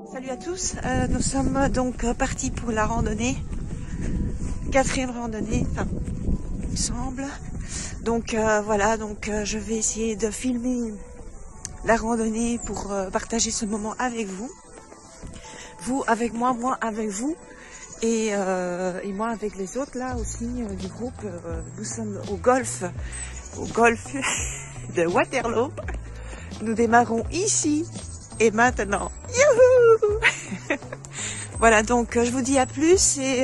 Salut à tous, nous sommes donc partis pour la randonnée, 4e randonnée, enfin, il me semble. Donc voilà, donc je vais essayer de filmer la randonnée pour partager ce moment avec vous. Vous avec moi, moi avec vous, et moi avec les autres là aussi du groupe. Nous sommes au golf de Waterloo. Nous démarrons ici et maintenant. Youhou. Voilà, donc je vous dis à plus et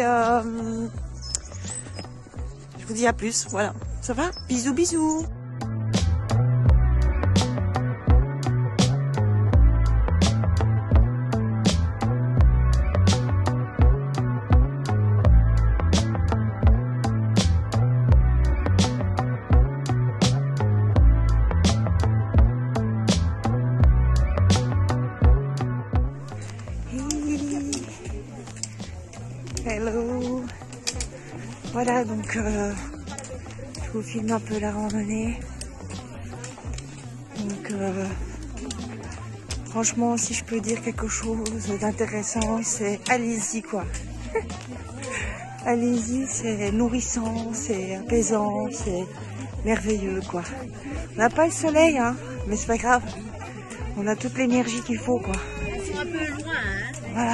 je vous dis à plus. Voilà, ça va? Bisous, bisous. Hello. Voilà, donc je vous filme un peu la randonnée. Donc franchement, si je peux dire quelque chose d'intéressant, c'est allez-y quoi. Allez-y, c'est nourrissant, c'est apaisant, c'est merveilleux quoi. On n'a pas le soleil, hein, mais c'est pas grave. On a toute l'énergie qu'il faut quoi. C'est un peu loin, hein. Voilà.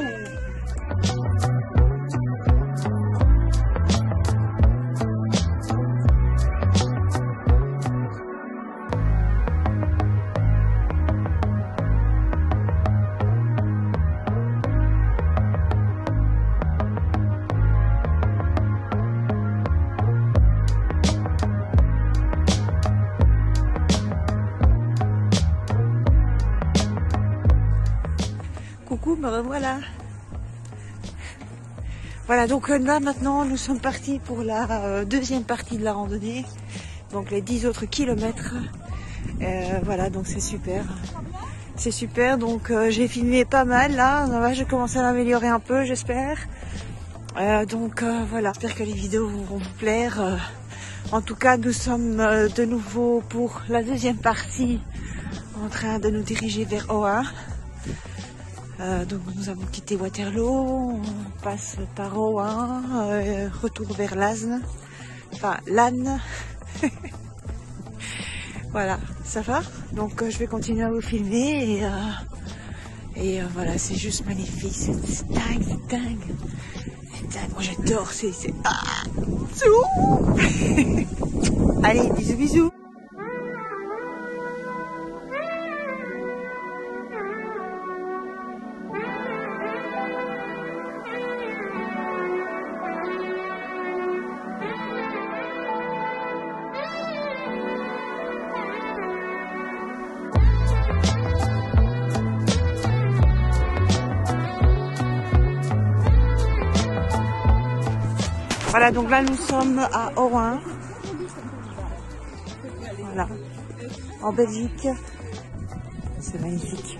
Coucou, me revoilà. Voilà, donc là maintenant nous sommes partis pour la deuxième partie de la randonnée, donc les 10 autres kilomètres. Voilà, donc c'est super. C'est super, donc j'ai filmé pas mal là, je commence à m'améliorer un peu, j'espère. Donc voilà, j'espère que les vidéos vont vous plaire. En tout cas, nous sommes de nouveau pour la deuxième partie, en train de nous diriger vers Ohain. Donc nous avons quitté Waterloo, on passe par Ohain, retour vers Lasne, enfin Lannes. Voilà, ça va. Donc je vais continuer à vous filmer et voilà, c'est juste magnifique, c'est dingue, c'est dingue. C'est dingue, moi j'adore, c'est Allez, bisous, bisous. Voilà, donc là nous sommes à Ohain, voilà, en Belgique, c'est magnifique.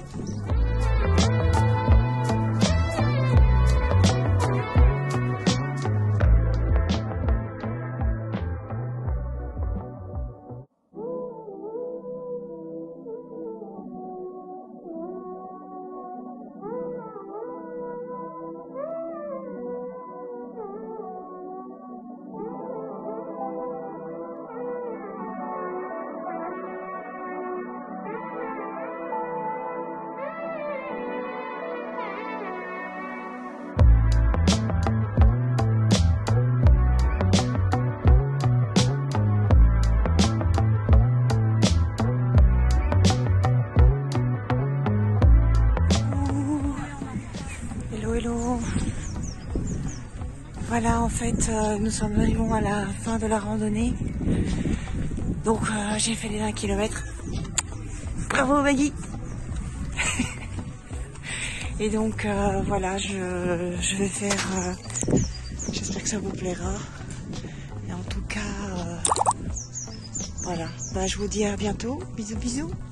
Hello. Voilà, en fait, nous arrivons à la fin de la randonnée. Donc, j'ai fait les 1 km. Bravo, Maggie. Et donc, voilà, je vais faire... j'espère que ça vous plaira. Et en tout cas, voilà. Bah, je vous dis à bientôt. Bisous, bisous.